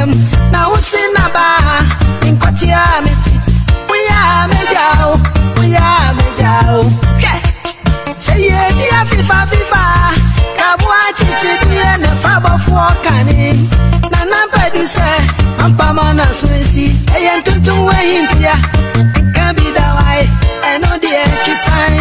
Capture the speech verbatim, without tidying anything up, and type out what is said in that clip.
Jem, now what's in a bar in Kotiamity? We are Medao, we are Medao. Say, yeah, Viva Viva, Kawachi, and a fab of walking. Nana Padisa, and Pamana Swissy, and to way in here. Can be the way, and no dear, kiss.